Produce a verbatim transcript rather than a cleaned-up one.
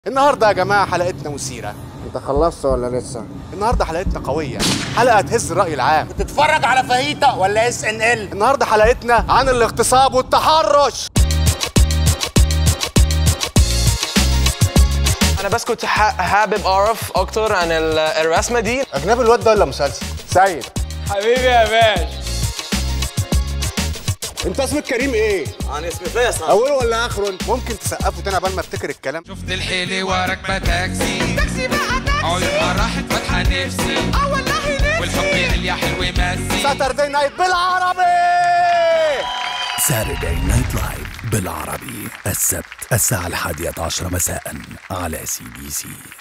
النهارده يا جماعه حلقتنا مثيره. انت خلصت ولا لسه؟ النهارده حلقتنا قويه، حلقه تهز الراي العام. بتتفرج على فاهيتا ولا اس ان ال؟ النهارده حلقتنا عن الاغتصاب والتحرش. انا بس كنت حابب اعرف اكتر عن الرسمه دي. اجنبي الواد ده ولا مسلسل؟ سيد حبيبي يا باشا. انت اسمك كريم ايه؟ انا اسمي فيصل. اوله ولا اخره؟ ممكن تسقفوا تاني قبل ما افتكر الكلام. شفت الحيلة وراكبة تاكسي تاكسي بقى تاكسي عيونها راحت فاتحة نفسي اه والله نفسي والحب قال يا حلو مسي. ساتردي نايت بالعربي. ساتردي نايت لايف بالعربي السبت الساعة الحادية عشرة مساء على سي بي سي.